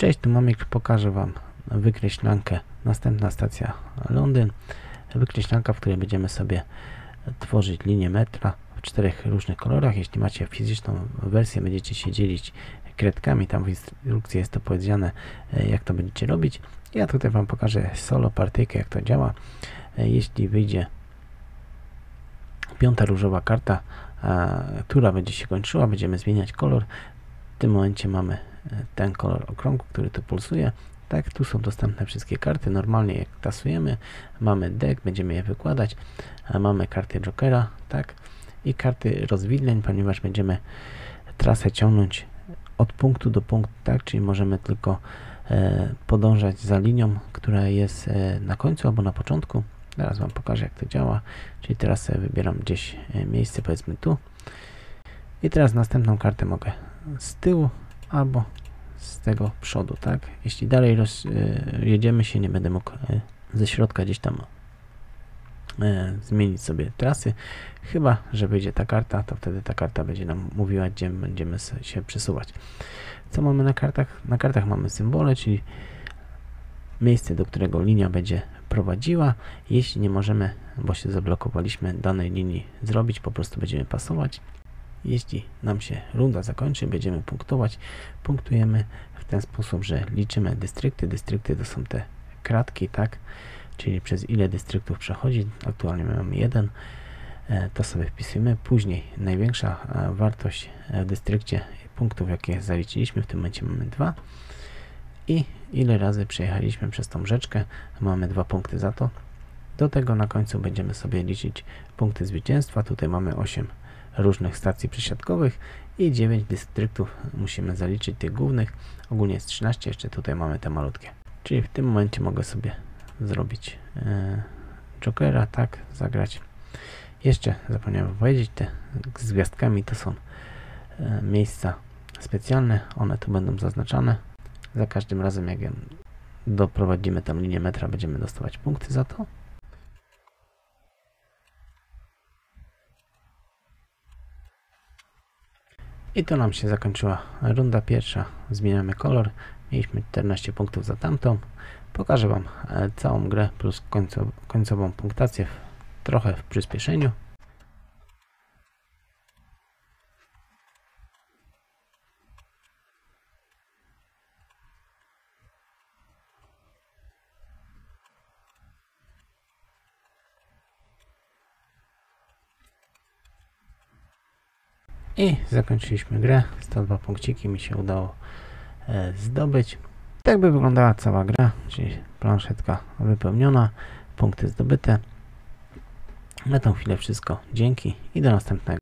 Cześć, tu Mamik, pokażę Wam wykreślankę. Następna stacja Londyn. Wykreślanka, w której będziemy sobie tworzyć linię metra w 4 różnych kolorach. Jeśli macie fizyczną wersję, będziecie się dzielić kredkami. Tam w instrukcji jest to powiedziane, jak to będziecie robić. Ja tutaj Wam pokażę solo partyjkę, jak to działa. Jeśli wyjdzie 5. różowa karta, która będzie się kończyła, będziemy zmieniać kolor. W tym momencie mamy ten kolor okrągły, który tu pulsuje. Tak, tu są dostępne wszystkie karty. Normalnie je tasujemy. Mamy deck, będziemy je wykładać. Mamy karty Jokera, tak, i karty rozwidleń, ponieważ będziemy trasę ciągnąć od punktu do punktu, tak, czyli możemy tylko podążać za linią, która jest na końcu albo na początku. Zaraz Wam pokażę, jak to działa. Czyli teraz sobie wybieram gdzieś miejsce, powiedzmy tu. I teraz następną kartę mogę z tyłu albo z tego przodu, tak? Jeśli dalej jedziemy się, nie będę mógł ze środka gdzieś tam zmienić sobie trasy. Chyba że wyjdzie ta karta, to wtedy ta karta będzie nam mówiła, gdzie będziemy się przesuwać. Co mamy na kartach? Na kartach mamy symbole, czyli miejsce, do którego linia będzie prowadziła. Jeśli nie możemy, bo się zablokowaliśmy, danej linii zrobić, po prostu będziemy pasować. Jeśli nam się runda zakończy, będziemy punktować. Punktujemy w ten sposób, że liczymy dystrykty. Dystrykty to są te kratki, tak? Czyli przez ile dystryktów przechodzi. Aktualnie mamy 1. To sobie wpisujemy. Później największa wartość w dystrykcie punktów, jakie zaliczyliśmy. W tym momencie mamy 2. I ile razy przejechaliśmy przez tą rzeczkę. Mamy 2 punkty za to. Do tego na końcu będziemy sobie liczyć punkty zwycięstwa. Tutaj mamy 8 różnych stacji przesiadkowych i 9 dystryktów musimy zaliczyć, tych głównych. Ogólnie jest 13, jeszcze tutaj mamy te malutkie. Czyli w tym momencie mogę sobie zrobić Jokera, tak, zagrać. Jeszcze zapomniałem powiedzieć, te z gwiazdkami to są miejsca specjalne, one tu będą zaznaczane. Za każdym razem, jak doprowadzimy tam linię metra, będziemy dostawać punkty za to. I to nam się zakończyła runda pierwsza. Zmieniamy kolor. Mieliśmy 14 punktów za tamtą. Pokażę Wam całą grę plus końcową punktację trochę w przyspieszeniu. I zakończyliśmy grę. 102 punkciki mi się udało zdobyć. Tak by wyglądała cała gra, czyli planszetka wypełniona, punkty zdobyte. Na tą chwilę wszystko. Dzięki i do następnego.